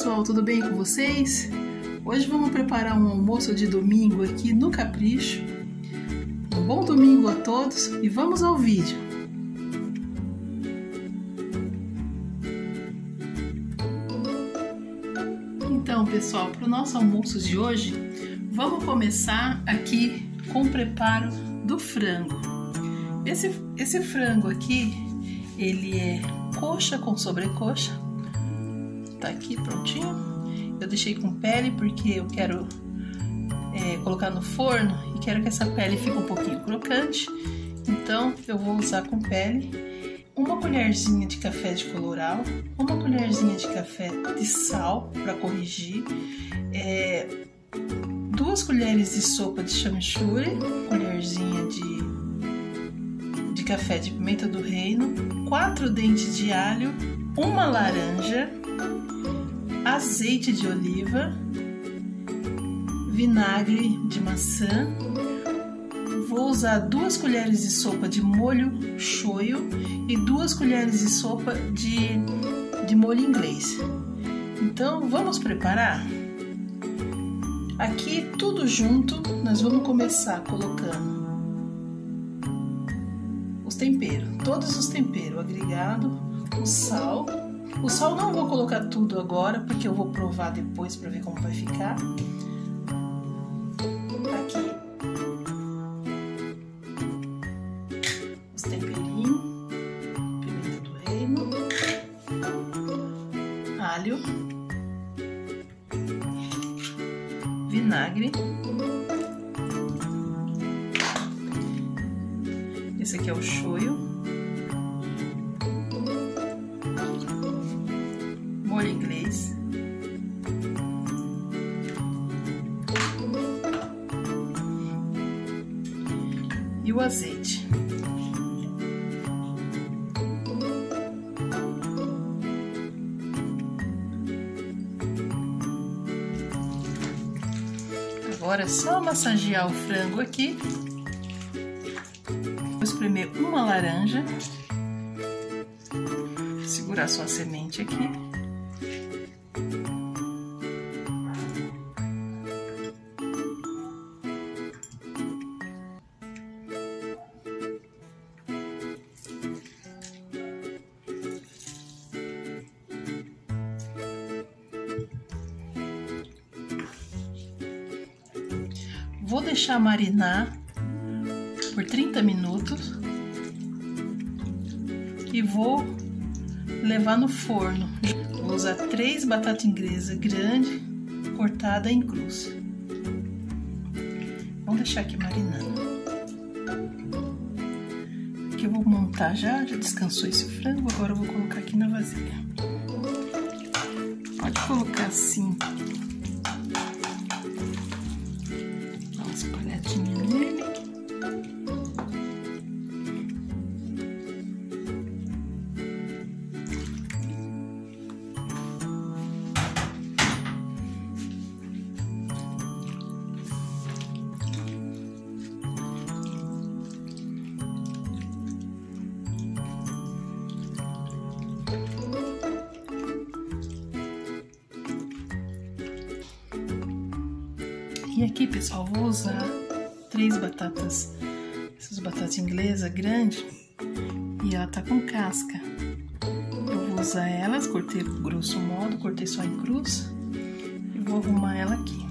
pessoal, tudo bem com vocês? Hoje vamos preparar um almoço de domingo aqui no Capricho. Um bom domingo a todos e vamos ao vídeo. Então, pessoal, para o nosso almoço de hoje, vamos começar aqui com o preparo do frango. Esse frango aqui, ele é coxa com sobrecoxa. Tá aqui prontinho. Eu deixei com pele porque eu quero colocar no forno e quero que essa pele fique um pouquinho crocante. Então eu vou usar com pele. Uma colherzinha de café de colorau, uma colherzinha de café de sal para corrigir, 2 colheres de sopa de chamichurri, colherzinha de café de pimenta do reino, 4 dentes de alho, uma laranja, azeite de oliva, vinagre de maçã. Vou usar 2 colheres de sopa de molho shoyu e 2 colheres de sopa de molho inglês. Então vamos preparar? Aqui tudo junto, nós vamos começar colocando os temperos, todos os temperos, o agregado, o sal. O sal não vou colocar tudo agora, porque eu vou provar depois para ver como vai ficar. Aqui os temperinhos, pimenta do reino, alho, vinagre. Esse aqui é o shoyu, molho inglês, e o azeite. Agora é só massagear o frango aqui. Vou espremer uma laranja, segurar só a semente aqui. Vou deixar marinar por 30 minutos e vou levar no forno. Vou usar 3 batatas inglesas grandes, cortada em cruz. Vamos deixar aqui marinando. Aqui eu vou montar já descansou esse frango, agora eu vou colocar aqui na vasilha. Pode colocar assim. Espalhadinha nele. E aqui, pessoal, vou usar 3 batatas, essas batatas inglesas grandes, e ela tá com casca. Eu vou usar elas, cortei grosso modo, cortei só em cruz, e vou arrumar ela aqui.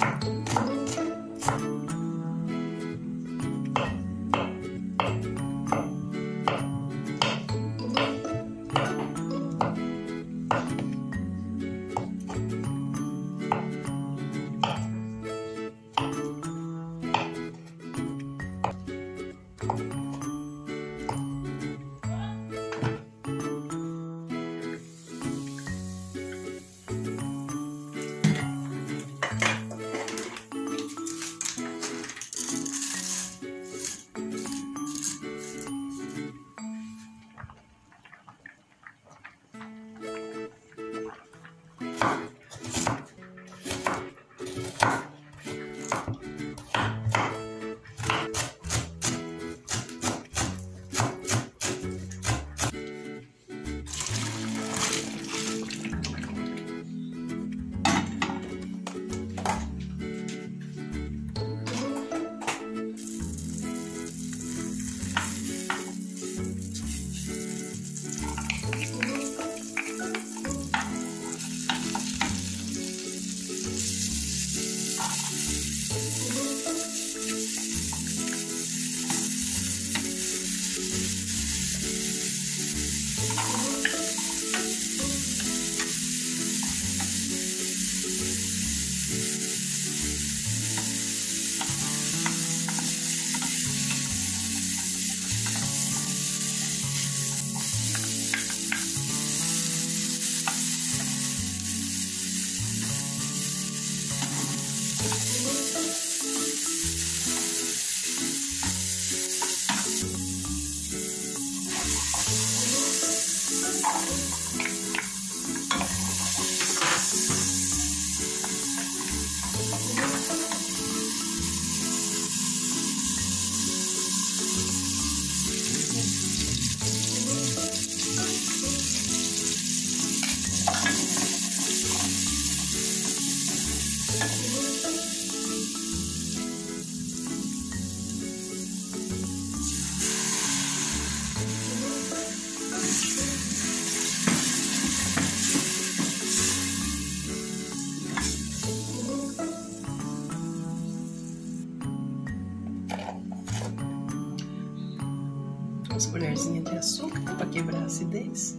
2 colherzinhas de açúcar para quebrar a acidez.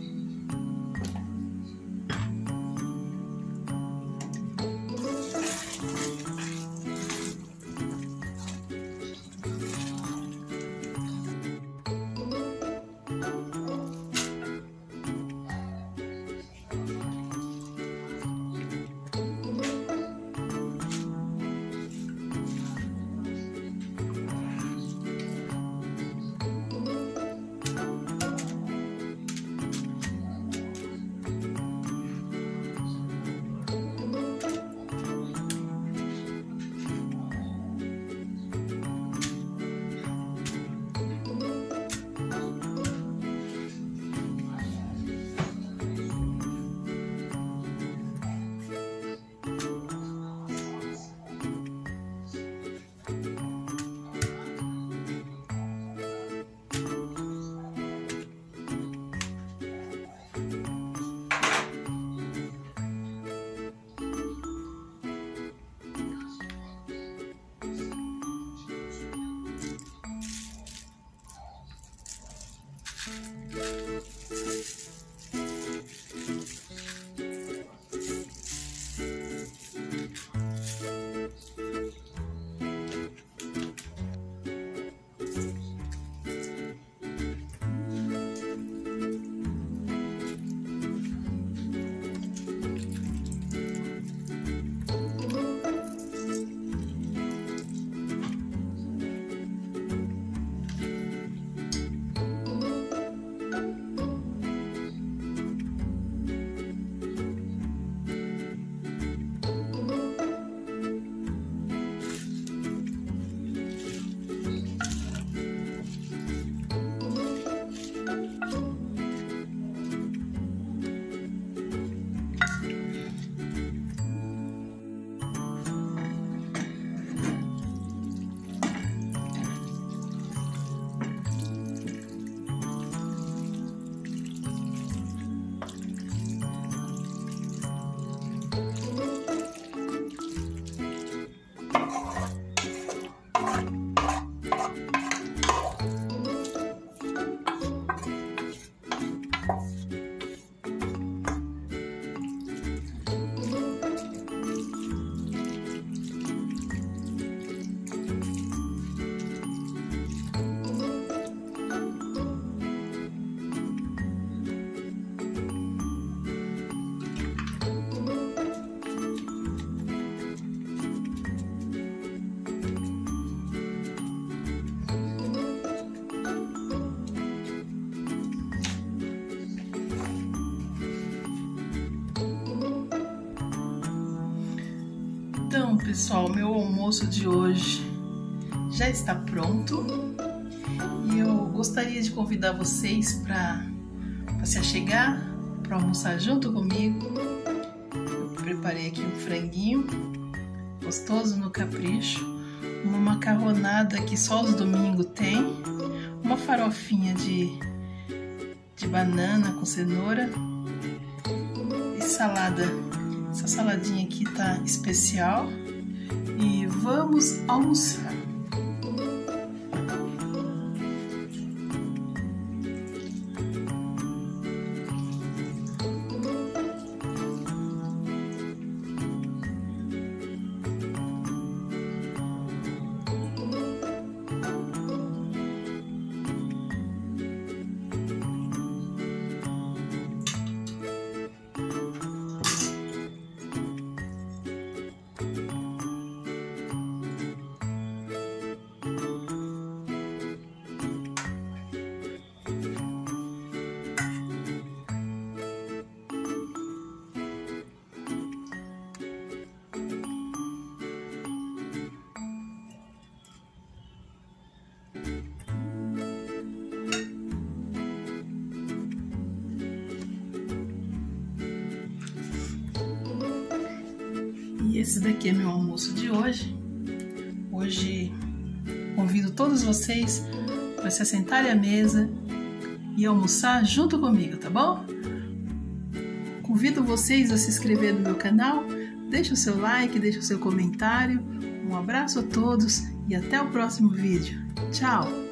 Então, pessoal, meu almoço de hoje já está pronto e eu gostaria de convidar vocês para se achegar, para almoçar junto comigo. Eu preparei aqui um franguinho gostoso no capricho, uma macarronada que só os domingos tem, uma farofinha de banana com cenoura e salada. Essa saladinha aqui tá especial e vamos almoçar. E esse daqui é meu almoço de hoje. Hoje convido todos vocês para se assentarem à mesa e almoçar junto comigo, tá bom? Convido vocês a se inscrever no meu canal, deixe o seu like, deixe o seu comentário. Um abraço a todos e até o próximo vídeo. Tchau!